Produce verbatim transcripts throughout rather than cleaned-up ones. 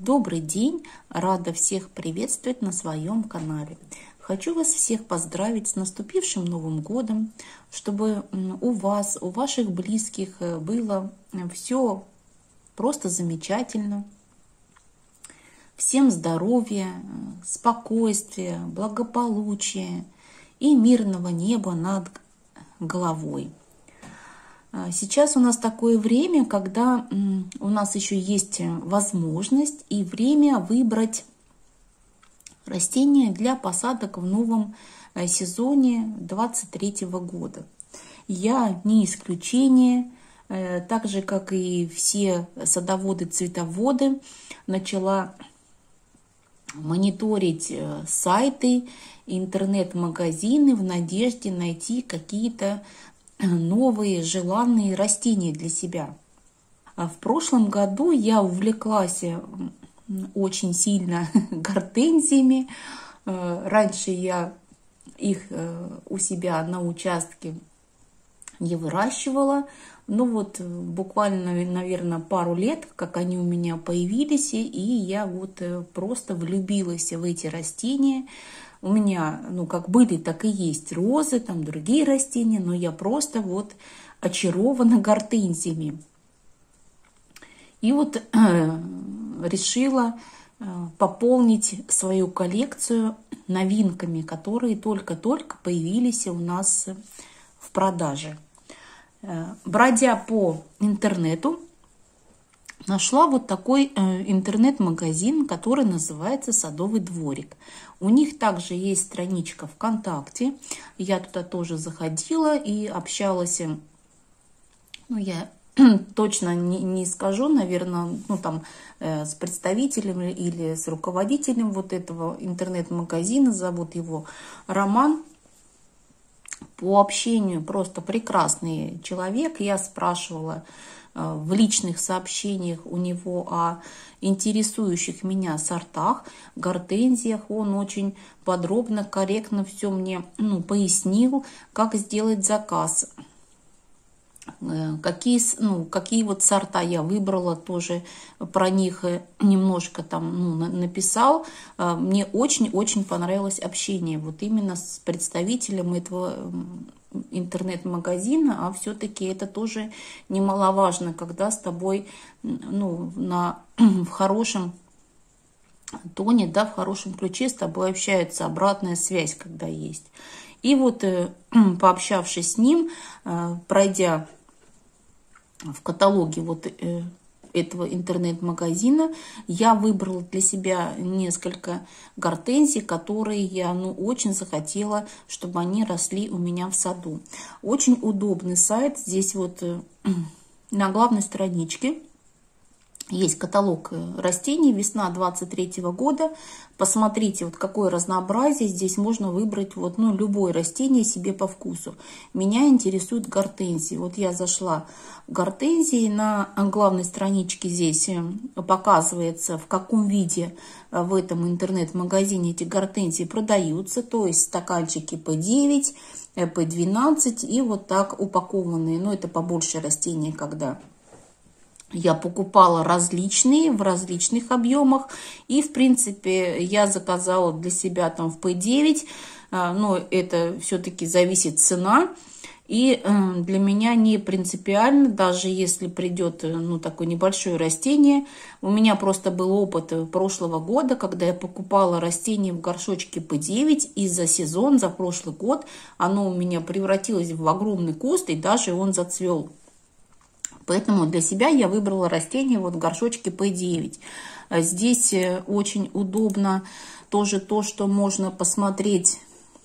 Добрый день! Рада всех приветствовать на своем канале. Хочу вас всех поздравить с наступившим Новым годом, чтобы у вас, у ваших близких было все просто замечательно. Всем здоровья, спокойствия, благополучия и мирного неба над головой. Сейчас у нас такое время, когда у нас еще есть возможность и время выбрать растения для посадок в новом сезоне двадцать третьего года. Я не исключение, так же как и все садоводы-цветоводы, начала мониторить сайты, интернет-магазины в надежде найти какие-то новые желанные растения для себя. В прошлом году я увлеклась очень сильно гортензиями. Раньше я их у себя на участке не выращивала. Ну вот буквально, наверное, пару лет, как они у меня появились, и я вот просто влюбилась в эти растения. У меня, ну, как были, так и есть розы, там другие растения, но я просто вот очарована гортензиями. И вот э, решила э, пополнить свою коллекцию новинками, которые только-только появились у нас в продаже. Э, бродя по интернету, нашла вот такой интернет-магазин, который называется «Садовый дворик». У них также есть страничка ВКонтакте. Я туда тоже заходила и общалась. Ну, я точно не, не скажу, наверное, ну, там, э, с представителем или с руководителем вот этого интернет-магазина. Зовут его Роман. По общению просто прекрасный человек. Я спрашивала в личных сообщениях у него о интересующих меня сортах, гортензиях. Он очень подробно, корректно все мне ну, пояснил, как сделать заказ. Какие, ну, какие вот сорта я выбрала, тоже про них немножко там ну, написал. Мне очень-очень понравилось общение вот именно с представителем этого интернет-магазина, а все-таки это тоже немаловажно, когда с тобой ну, на, в хорошем тоне, да, в хорошем ключе с тобой общается, обратная связь, когда есть. И вот пообщавшись с ним, пройдя в каталоге вот этого интернет-магазина, я выбрала для себя несколько гортензий, которые я ну, очень захотела, чтобы они росли у меня в саду. Очень удобный сайт. Здесь вот на главной страничке есть каталог растений весна двадцать третьего года. Посмотрите, вот какое разнообразие. Здесь можно выбрать вот, ну, любое растение себе по вкусу. Меня интересуют гортензии. Вот я зашла в гортензии. На главной страничке здесь показывается, в каком виде в этом интернет-магазине эти гортензии продаются. То есть стаканчики пэ девять, пэ двенадцать и вот так упакованные. Но это побольше растения, когда... Я покупала различные, в различных объемах. И, в принципе, я заказала для себя там в пэ девять. Но это все-таки зависит цена. И для меня не принципиально, даже если придет ну, такое небольшое растение. У меня просто был опыт прошлого года, когда я покупала растение в горшочке пэ девять. И за сезон, за прошлый год, оно у меня превратилось в огромный куст. И даже он зацвел. Поэтому для себя я выбрала растение вот в горшочке пэ девять. Здесь очень удобно тоже то, что можно посмотреть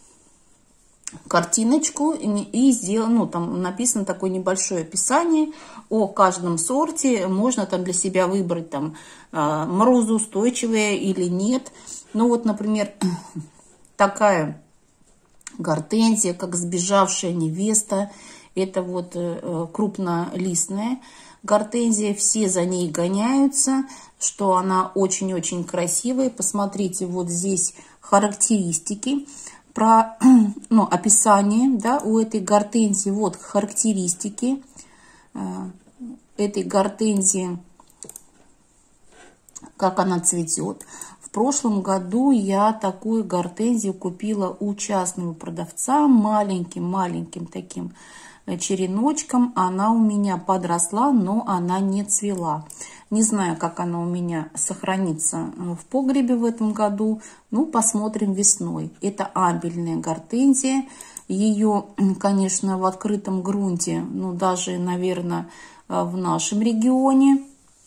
картиночку и сделать, ну, там написано такое небольшое описание о каждом сорте. Можно там для себя выбрать там морозоустойчивое или нет. Ну вот, например, такая гортензия, как сбежавшая невеста. Это вот крупнолистная гортензия, все за ней гоняются, что она очень-очень красивая. Посмотрите, вот здесь характеристики, про ну, описание да, у этой гортензии. Вот характеристики этой гортензии. как она цветет. В прошлом году я такую гортензию купила у частного продавца маленьким-маленьким таким череночком. Она у меня подросла, но она не цвела. Не знаю, как она у меня сохранится в погребе в этом году. Ну, посмотрим весной. Это амбельная гортензия. Ее, конечно, в открытом грунте, ну, даже, наверное, в нашем регионе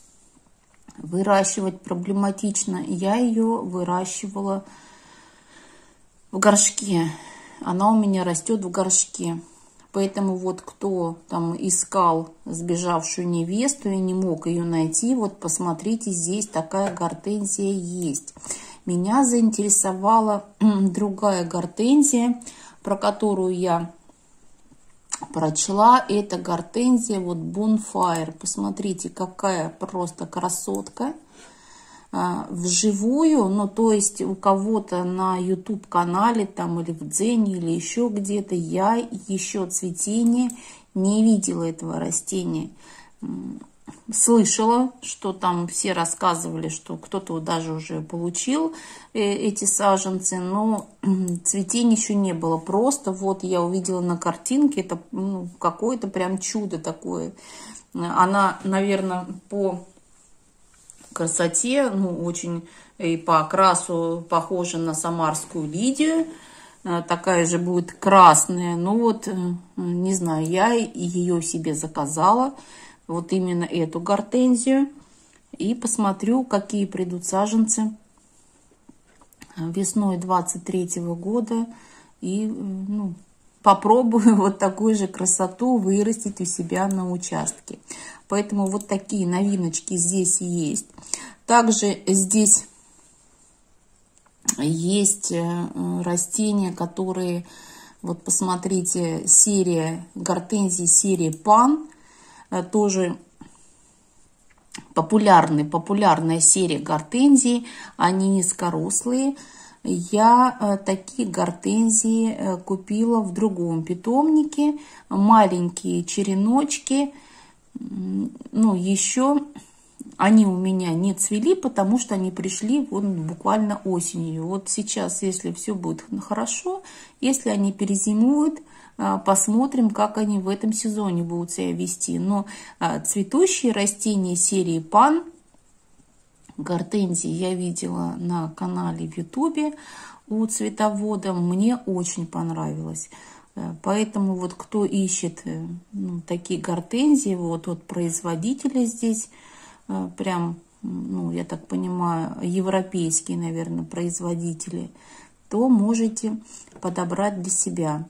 выращивать проблематично. Я ее выращивала в горшке. Она у меня растет в горшке. Поэтому вот кто там искал сбежавшую невесту и не мог ее найти, вот посмотрите, здесь такая гортензия есть. Меня заинтересовала другая гортензия, про которую я прочла. Это гортензия вот Bonfire. Посмотрите, какая просто красотка. Вживую, ну то есть у кого-то на YouTube канале там или в Дзене или еще где-то я еще цветения не видела этого растения. Слышала, что там все рассказывали, что кто-то даже уже получил эти саженцы, но цветения еще не было. Просто вот я увидела на картинке, это ну, какое-то прям чудо такое. Она, наверное, по красоте, ну, очень и по окрасу похожа на самарскую лидию. Такая же будет красная. Ну вот, не знаю, я ее себе заказала. Вот именно эту гортензию. И посмотрю, какие придут саженцы весной двадцать третьего года. И ну, попробую вот такую же красоту вырастить у себя на участке. Поэтому вот такие новиночки здесь есть. Также здесь есть растения, которые, вот посмотрите, серия гортензии, серия Пан. Тоже популярный, популярная серия гортензий. Они низкорослые. Я такие гортензии купила в другом питомнике. Маленькие череночки. Ну, еще они у меня не цвели, потому что они пришли вот буквально осенью. Вот сейчас, если все будет хорошо, если они перезимуют, посмотрим, как они в этом сезоне будут себя вести. Но цветущие растения серии Пан, гортензии, я видела на канале в Ютубе у цветовода. Мне очень понравилось. Поэтому вот кто ищет ну, такие гортензии, вот от производителя здесь, прям, ну, я так понимаю, европейские, наверное, производители, то можете подобрать для себя,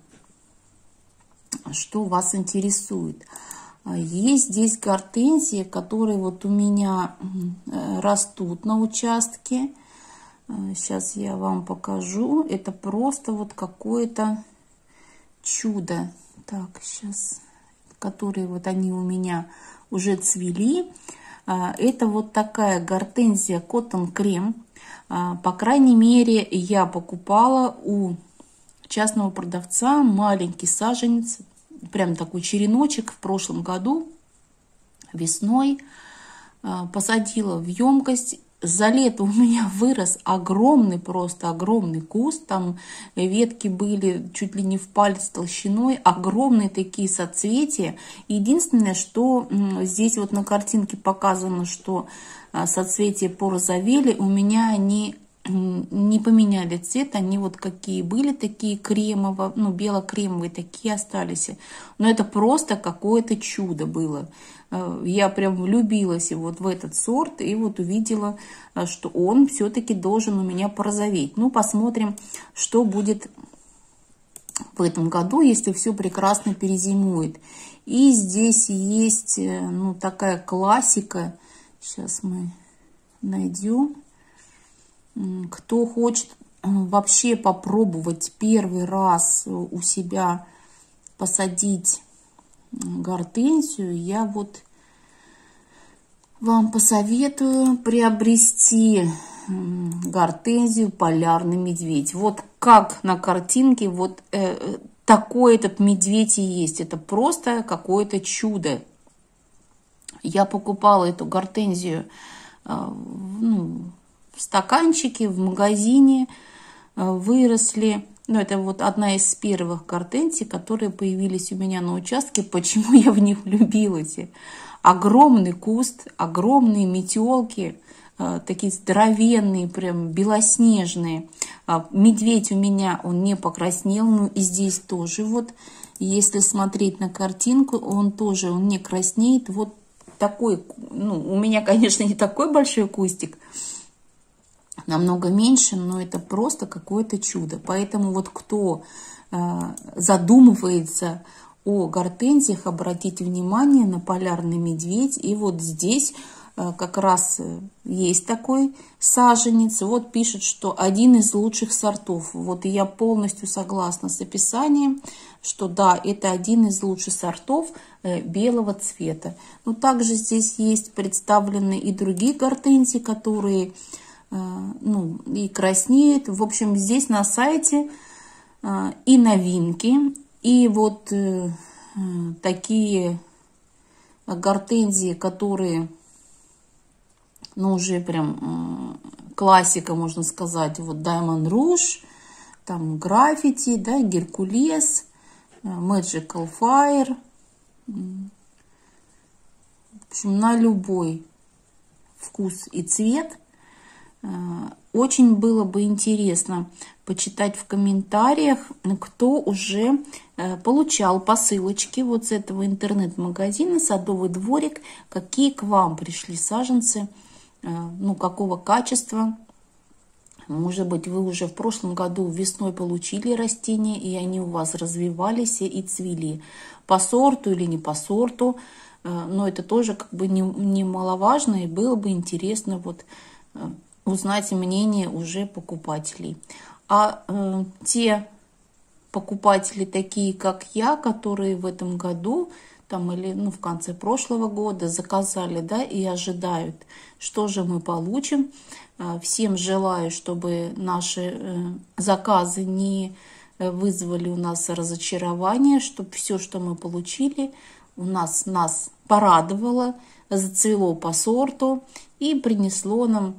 что вас интересует. Есть здесь гортензии, которые вот у меня растут на участке. Сейчас я вам покажу. Это просто вот какое-то чудо. Так, сейчас, которые вот они у меня уже цвели. Это вот такая гортензия Cotton Cream. По крайней мере, я покупала у частного продавца маленький саженец, прям такой череночек в прошлом году, весной. Посадила в емкость. За лето у меня вырос огромный, просто огромный куст. Там ветки были чуть ли не в палец толщиной. Огромные такие соцветия. Единственное, что здесь вот на картинке показано, что соцветия порозовели. У меня они не поменяли цвет. Они вот какие были, такие кремово, ну бело-кремовые, такие остались. Но это просто какое-то чудо было. Я прям влюбилась вот в этот сорт и вот увидела, что он все-таки должен у меня порозоветь. Ну, посмотрим, что будет в этом году, если все прекрасно перезимует. И здесь есть, ну, такая классика. Сейчас мы найдем. Кто хочет вообще попробовать первый раз у себя посадить гортензию, я вот вам посоветую приобрести гортензию Полярный медведь. Вот как на картинке вот э, такой этот медведь и есть. Это просто какое-то чудо. Я покупала эту гортензию ну, в стаканчике, в магазине выросли. Ну, это вот одна из первых гортензий, которые появились у меня на участке. Почему я в них влюбилась? Огромный куст, огромные метелки, такие здоровенные, прям белоснежные. Медведь у меня, он не покраснел, ну и здесь тоже вот, если смотреть на картинку, он тоже, он не краснеет. Вот такой, ну, у меня, конечно, не такой большой кустик, намного меньше, но это просто какое-то чудо. Поэтому вот кто задумывается о гортензиях, обратите внимание на полярный медведь. И вот здесь как раз есть такой саженец. Вот пишет, что один из лучших сортов. Вот я полностью согласна с описанием, что да, это один из лучших сортов белого цвета. Но также здесь есть представлены и другие гортензии, которые, ну, и краснеют. В общем, здесь на сайте и новинки, и вот э, такие гортензии, которые, ну, уже прям э, классика, можно сказать. Вот Diamond Rouge, там Graffiti, да, Геркулес, э, Magical Fire. В общем, на любой вкус и цвет. Очень было бы интересно почитать в комментариях, кто уже получал посылочки вот с этого интернет-магазина «Садовый дворик», какие к вам пришли саженцы, ну, какого качества. Может быть, вы уже в прошлом году весной получили растения, и они у вас развивались и цвели по сорту или не по сорту. Но это тоже как бы немаловажно, и было бы интересно вот узнать мнение уже покупателей. А э, те покупатели, такие как я, которые в этом году там, или ну, в конце прошлого года заказали, да, и ожидают, что же мы получим. Всем желаю, чтобы наши э, заказы не вызвали у нас разочарование, чтобы все, что мы получили, у нас нас порадовало, зацвело по сорту и принесло нам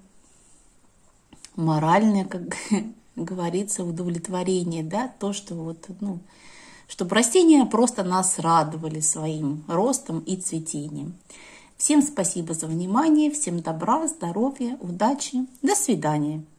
моральное, как говорится, удовлетворение, да, то, что вот, ну, чтобы растения просто нас радовали своим ростом и цветением. Всем спасибо за внимание, всем добра, здоровья, удачи, до свидания.